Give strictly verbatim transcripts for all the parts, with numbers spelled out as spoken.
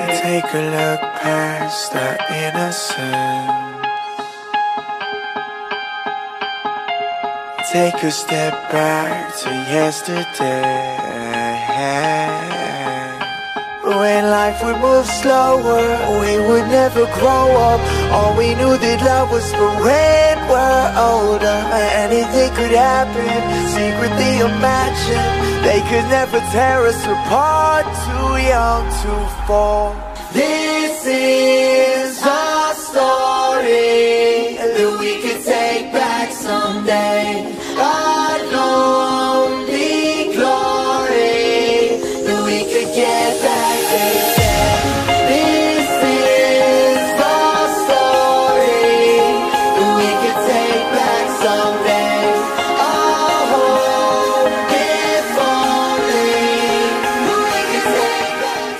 Take a look past our innocence. Take a step back to yesterday. When life would move slower, we would never grow up. All we knew that love was for when we're older. Anything could happen, secretly imagine. They could never tear us apart, too young to fall. This is our story that we could take back someday. Our lonely glory that we could get back. This is our story that we could take back someday. Oh, if only we could take back.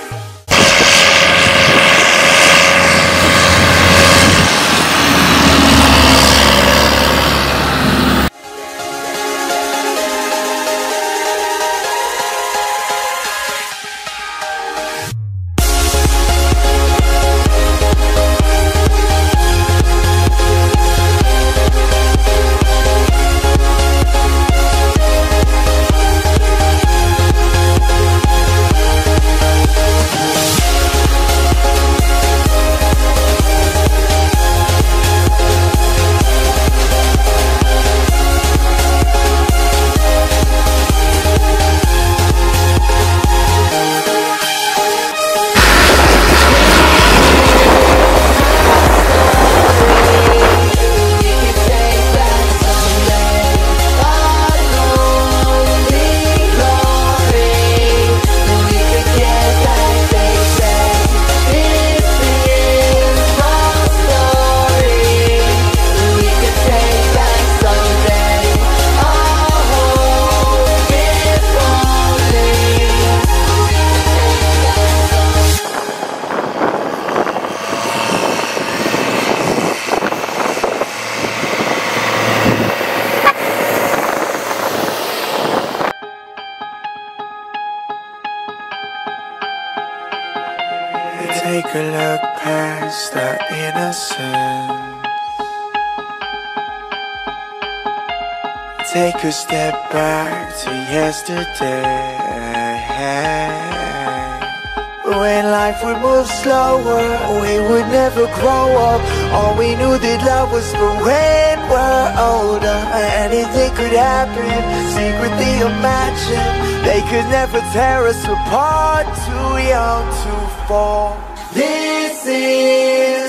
Take a look past our innocence. Take a step back to yesterday. When life would move slower, we would never grow up. All we knew that love was for when we're older. Anything could happen, secretly imagine. They could never tear us apart, too young to fall. This is